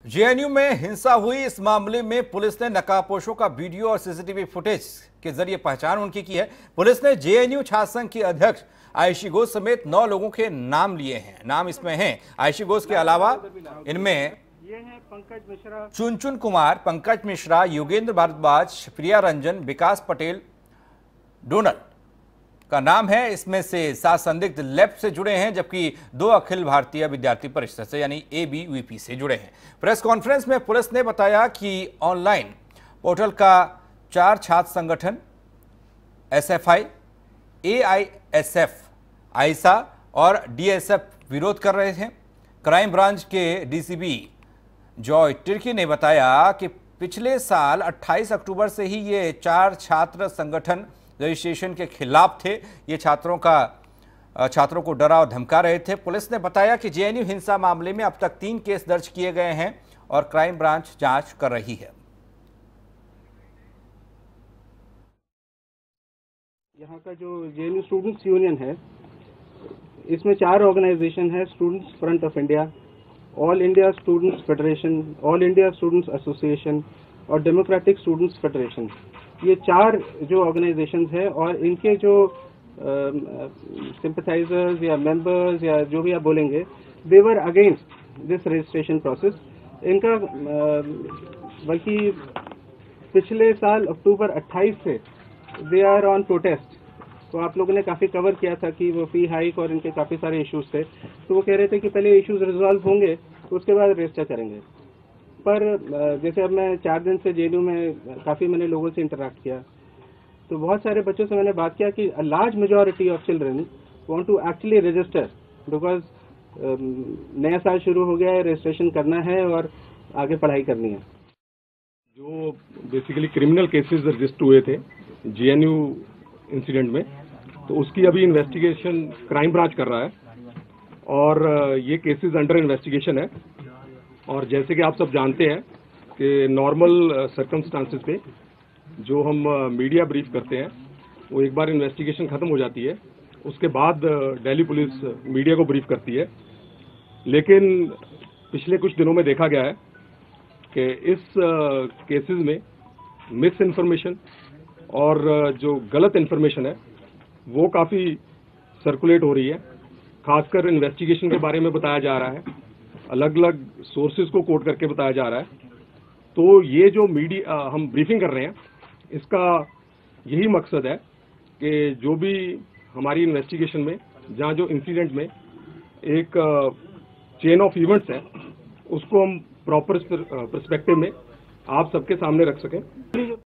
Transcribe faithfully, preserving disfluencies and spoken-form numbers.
JNU में हिंसा हुई, इस मामले में पुलिस ने नकाबपोशों का वीडियो और सीसीटीवी फुटेज के जरिए पहचान उनकी की है। पुलिस ने जेएनयू छात्र संघ की अध्यक्ष आयशी घोष समेत नौ लोगों के नाम लिए हैं। नाम इसमें हैं आयशी घोष के अलावा इनमें ये हैं पंकज मिश्रा, चुनचुन कुमार, पंकज मिश्रा, योगेंद्र भारद्वाज, प्रिया रंजन, विकास पटेल, डोनल का नाम है। इसमें से सात संदिग्ध लेफ्ट से जुड़े हैं, जबकि दो अखिल भारतीय विद्यार्थी परिषद से यानी ए बी वी पी से जुड़े हैं। प्रेस कॉन्फ्रेंस में पुलिस ने बताया कि ऑनलाइन पोर्टल का चार छात्र संगठन S F I, A I S F, AISA और डी एस एफ विरोध कर रहे थे। क्राइम ब्रांच के D C P Joy Tirkey ने बताया कि पिछले साल अट्ठाईस अक्टूबर से ही ये चार छात्र संगठन रजिस्ट्रेशन के खिलाफ थे। ये छात्रों का छात्रों को डरा और धमका रहे थे। पुलिस ने बताया कि जेएनयू हिंसा मामले में अब तक तीन केस दर्ज किए गए हैं और क्राइम ब्रांच जांच कर रही है। यहाँ का जो जेएनयू स्टूडेंट्स यूनियन है, इसमें चार ऑर्गेनाइजेशन है: students front of India, all India students federation, all India students association और डेमोक्रेटिक स्टूडेंट्स फेडरेशन। ये चार जो ऑर्गेनाइजेशंस हैं और इनके जो सिंपथाइजर्स या मेंबर्स या जो भी आप बोलेंगे, they were against this registration process. इनका बल्कि पिछले साल अक्टूबर अट्ठाईस से दे आर ऑन प्रोटेस्ट। तो आप लोगों ने काफ़ी कवर किया था कि वो फी हाइक और इनके काफ़ी सारे इश्यूज थे। तो वो कह रहे थे कि पहले इश्यूज रिजॉल्व होंगे तो उसके बाद रजिस्टर करेंगे। पर जैसे अब मैं चार दिन से जेएनयू में काफ़ी मैंने लोगों से इंटरेक्ट किया, तो बहुत सारे बच्चों से मैंने बात किया कि a large majority of children want to actually register because नया साल शुरू हो गया है, रजिस्ट्रेशन करना है और आगे पढ़ाई करनी है। जो बेसिकली क्रिमिनल केसेस रजिस्टर हुए थे जेएनयू इंसिडेंट में, तो उसकी अभी इन्वेस्टिगेशन क्राइम ब्रांच कर रहा है और ये केसेस अंडर इन्वेस्टिगेशन है। और जैसे कि आप सब जानते हैं कि नॉर्मल सर्कमस्टांसेस पे जो हम मीडिया ब्रीफ करते हैं, वो एक बार इन्वेस्टिगेशन खत्म हो जाती है, उसके बाद दिल्ली पुलिस मीडिया को ब्रीफ करती है। लेकिन पिछले कुछ दिनों में देखा गया है कि इस केसेस में मिस इन्फॉर्मेशन और जो गलत इन्फॉर्मेशन है वो काफ़ी सर्कुलेट हो रही है। खासकर इन्वेस्टिगेशन के बारे में बताया जा रहा है, अलग अलग सोर्सेज को कोट करके बताया जा रहा है। तो ये जो मीडिया हम ब्रीफिंग कर रहे हैं, इसका यही मकसद है कि जो भी हमारी इन्वेस्टिगेशन में जहाँ जो इंसिडेंट में एक चेन ऑफ इवेंट्स है, उसको हम प्रॉपर पर्सपेक्टिव में आप सबके सामने रख सकें।